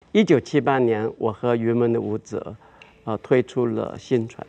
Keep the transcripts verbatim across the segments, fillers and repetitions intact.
一九七八年，我和云门的舞者，呃，推出了新传。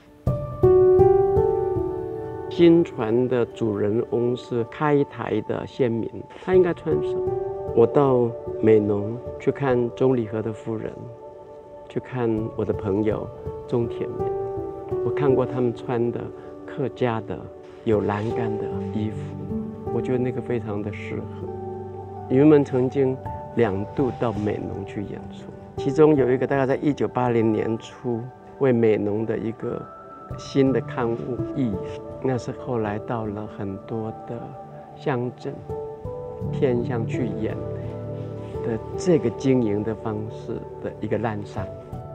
新传的主人翁是开台的先民，他应该穿什么？我到美浓去看钟理和的夫人，去看我的朋友钟铁民，我看过他们穿的客家的有栏杆的衣服，我觉得那个非常的适合。云门曾经两度到美浓去演出，其中有一个大概在一九八零年初为美浓的一个新的刊物译，那是后来到了很多的乡镇偏乡去演的这个经营的方式的一个滥觞。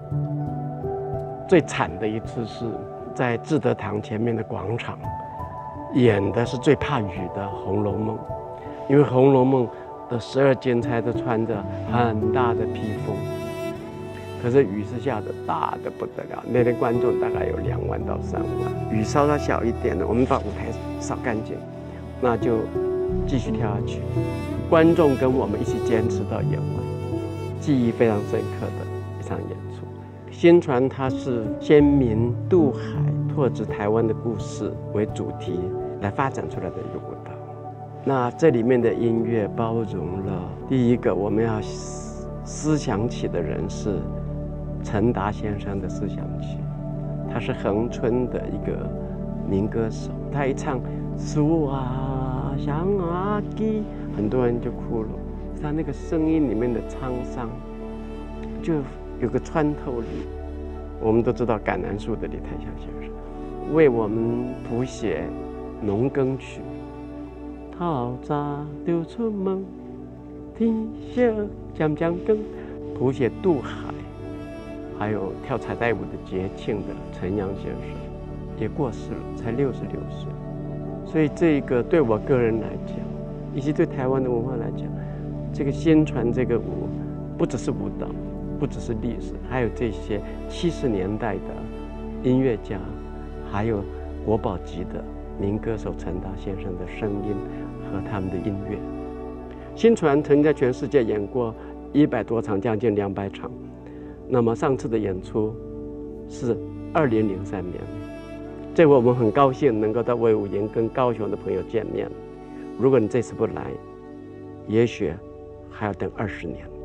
最惨的一次是在志德堂前面的广场演的是最怕雨的《红楼梦》，因为《红楼梦》的十二金钗都穿着很大的披风，可是雨是下的大的不得了，那天观众大概有两万到三万。雨稍稍小一点的，我们把舞台扫干净，那就继续跳下去。观众跟我们一起坚持到演完，记忆非常深刻的一场演出。新传它是先民渡海、拓殖台湾的故事为主题来发展出来的一个舞蹈。那这里面的音乐包容了第一个我们要思想起的人是陈达先生的思想曲，他是恒春的一个民歌手，他一唱苏啊想啊记，很多人就哭了。他那个声音里面的沧桑，就有个穿透力。我们都知道橄榄树的李泰祥先生为我们谱写农耕曲，透早就出门，天色渐渐更，谱写渡海。还有跳彩带舞的节庆的陈阳先生也过世了，才六十六岁。所以这个对我个人来讲，以及对台湾的文化来讲，这个新传这个舞不只是舞蹈，不只是历史，还有这些七十年代的音乐家，还有国宝级的民歌手陈达先生的声音和他们的音乐。新传曾经在全世界演过一百多场，将近两百场。那么上次的演出是二零零三年，这回我们很高兴能够到卫武营跟高雄的朋友见面。如果你这次不来，也许还要等二十年。